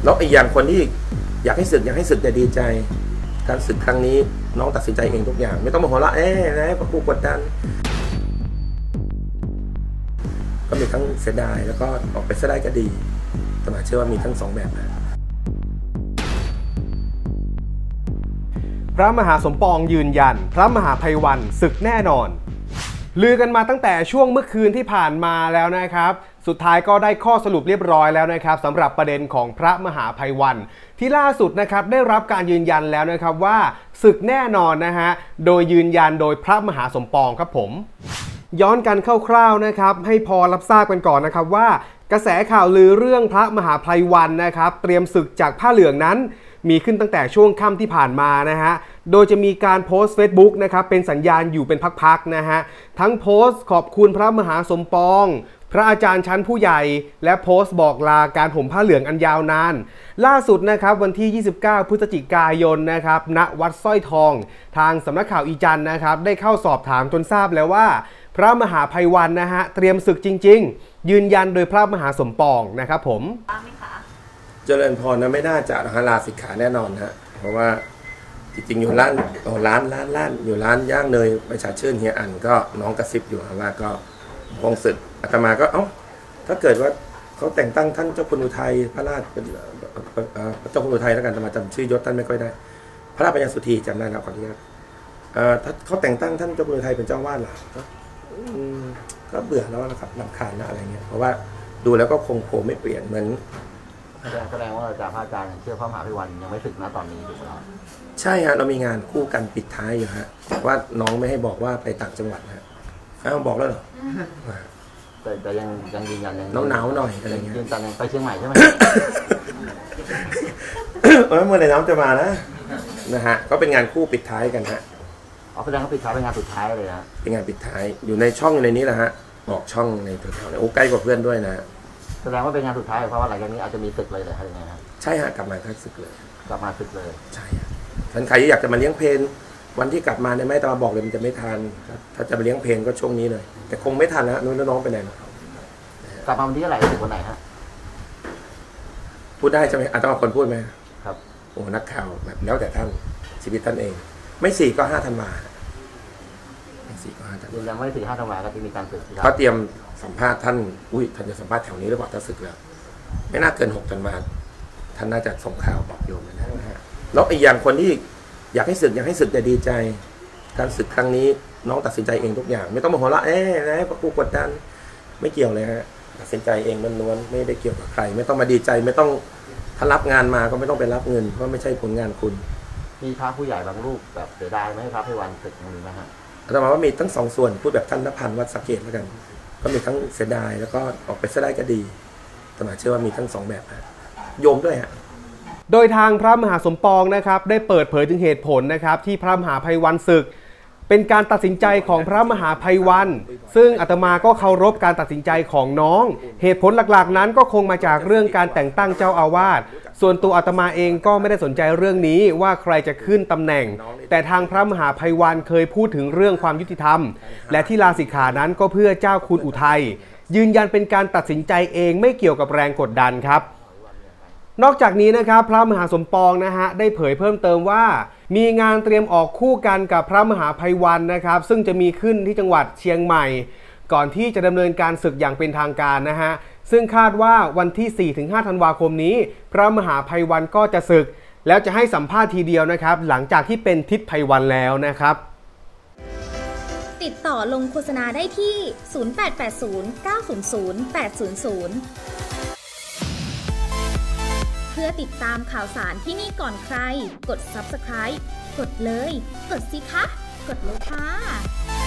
แล้วอีกอย่างคนที่อยากให้ศึกแต่ดีใจการศึกครั้งนี้น้องตัดสินใจเองทุกอย่างไม่ต้องมาหัวเราะนะพระผู้กดดันก็มีทั้งเสียดายแล้วก็ออกไปเสียได้ก็ดีแต่มาเชื่อว่ามีทั้งสองแบบนะพระมหาสมปองยืนยันพระมหาไพวันศึกแน่นอนลือกันมาตั้งแต่ช่วงเมื่อคืนที่ผ่านมาแล้วนะครับสุดท้ายก็ได้ข้อสรุปเรียบร้อยแล้วนะครับสำหรับประเด็นของพระมหาไพวันที่ล่าสุดนะครับได้รับการยืนยันแล้วนะครับว่าศึกแน่นอนนะฮะโดยยืนยันโดยพระมหาสมปองครับผมย้อนกันคร่าวๆนะครับให้พอรับทราบกันก่อนนะครับว่ากระแสข่าวลือเรื่องพระมหาไพวันนะครับเตรียมศึกจากผ้าเหลืองนั้นมีขึ้นตั้งแต่ช่วงค่ำที่ผ่านมานะฮะโดยจะมีการโพสต์ Facebook นะครับเป็นสัญญาณอยู่เป็นพักๆนะฮะทั้งโพสต์ขอบคุณพระมหาสมปองพระอาจารย์ชั้นผู้ใหญ่และโพสต์บอกลาการห่มผ้าเหลืองอันยาวนานล่าสุดนะครับวันที่29พฤศจิกายนนะครับณวัดสร้อยทองทางสำนักข่าวอีจันทร์นะครับได้เข้าสอบถามจนทราบแล้วว่าพระมหาไพวันนะฮะเตรียมศึกจริงๆยืนยันโดยพระมหาสมปองนะครับผมเจริญพรนะไม่น่าจะลาสิกขาแน่นอนฮะเพราะว่าจริงๆอยู่ร้านอยู่ร้านย่างเนยประชาชื่นเฮียอันก็น้องกระซิบอยู่ว่าก็คงศึกอาตมาก็ถ้าเกิดว่าเขาแต่งตั้งท่านเจ้าคุณอุทัยพระราชเป็นเจ้าคุณอุทัยแล้วกันอาตมาจำชื่อยศท่านไม่ค่อยได้พระราชปัญญาสุธีจำได้แล้วขออนุญาตถ้าเขาแต่งตั้งท่านเจ้าคุณอุทัยเป็นเจ้าวาดหรอก็เบื่อแล้วนะครับรำคาญนะอะไรเงี้ยเพราะว่าดูแล้วก็คงโผล่ไม่เปลี่ยนเหมือนแสดงว่าจากพระอาจารย์เชื่อพระมหาไพวันยังไม่ศึกนะตอนนี้ถูกไหมครับใช่ฮะเรามีงานคู่กันปิดท้ายอยู่ฮะว่าน้องไม่ให้บอกว่าไปต่างจังหวัดฮะบอกแล้วเหรอแต่ยังยืนยันหนาวหน่อยอะไรเงี้ยยืนยันไปเชียงใหม่ใช่ไหมเมื่อไหร่น้องจะมานะฮะก็เป็นงานคู่ปิดท้ายกันฮะแสดงว่าปิดท้ายเป็นงานสุดท้ายเลยนะเป็นงานปิดท้ายอยู่ในช่องในนี้แหละฮะบอกช่องในแถวๆนี้ใกล้กว่าเพื่อนด้วยนะแสดงว่าเป็นงานสุดท้ายเพราะว่าหลังจากนี้อาจจะมีศึกเลยเหรอครับยังไงครับใช่ฮะกลับมาทักศึกเลยกลับมาศึกเลยใช่ท่านใครอยากจะมาเลี้ยงเพลนวันที่กลับมาเนี่ยไม่ตมาบอกเลยมันจะไม่ทันถ้าจะมาเลี้ยงเพลนก็ช่วงนี้เลยแต่คงไม่ทันแล้วน้องไปไหนกลับมาวันที่เท่าไหร่ถึงวันไหนฮะพูดได้ใช่ไหมต้องเอาคนพูดไหมครับโอ้นักข่าวแบบแล้วแต่ท่านชีวิตท่านเองไม่4 ก็ 5 ธันวาไม่4 ก็ 5 ธันวายืนยันไม่4 5 ธันวาก็จะมีการศึกเขาเตรียมสัมภาษณ์ท่านท่านจะสัมภาษณ์แถวนี้หรือเปล่าถ้าศึกแล้วไม่น่าเกิน6 ธันวาท่านน่าจะส่งข่าวบอกโยมนะฮะแล้วอีกอย่างคนที่อยากให้ศึกแต่ดีใจการศึกครั้งนี้น้องตัดสินใจเองทุกอย่างไม่ต้องมาหัวเราะนะพระผู้กดดันไม่เกี่ยวเลยฮะตัดสินใจเองล้วนๆไม่ได้เกี่ยวกับใครไม่ต้องมาดีใจไม่ต้องถ้ารับงานมาก็ไม่ต้องไปรับเงินเพราะไม่ใช่ผลงานคุณมีพระผู้ใหญ่บางรูปแบบเสียดายไหมพระไพวันศึกมีไหมฮะอาตมาว่ามีทั้งสองส่วนพูดแบบท่านณพันธ์วัดสะเกษแล้วกันก็มีทั้งเสียดายแล้วก็ออกไปเสียได้ก็ดีอาตมาเชื่อว่ามีทั้งสองแบบโยมด้วยฮะโดยทางพระมหาสมปองนะครับได้เปิดเผยถึงเหตุผลนะครับที่พระมหาไพวันศึกเป็นการตัดสินใจของพระมหาไพวันซึ่งอาตมาก็เคารพการตัดสินใจของน้องเหตุผลหลักๆนั้นก็คงมาจากเรื่องการแต่งตั้งเจ้าอาวาสส่วนตัวอาตมาเองก็ไม่ได้สนใจเรื่องนี้ว่าใครจะขึ้นตำแหน่งแต่ทางพระมหาไพวันเคยพูดถึงเรื่องความยุติธรรมและที่ลาสิกขานั้นก็เพื่อเจ้าคุณอุทัยยืนยันเป็นการตัดสินใจเองไม่เกี่ยวกับแรงกดดันครับนอกจากนี้นะครับพระมหาสมปองนะฮะได้เผยเพิ่มเติมว่ามีงานเตรียมออกคู่กันกับพระมหาไพวันนะครับซึ่งจะมีขึ้นที่จังหวัดเชียงใหม่ก่อนที่จะดำเนินการศึกอย่างเป็นทางการนะฮะซึ่งคาดว่าวันที่ 4-5 ธันวาคมนี้พระมหาไพวันก็จะศึกแล้วจะให้สัมภาษณ์ทีเดียวนะครับหลังจากที่เป็นทิศไพวันแล้วนะครับติดต่อลงโฆษณาได้ที่ 0880 900 800เพื่อติดตามข่าวสารที่นี่ก่อนใครกด Subscribe กดเลยกดสิคะกดเลยค่ะ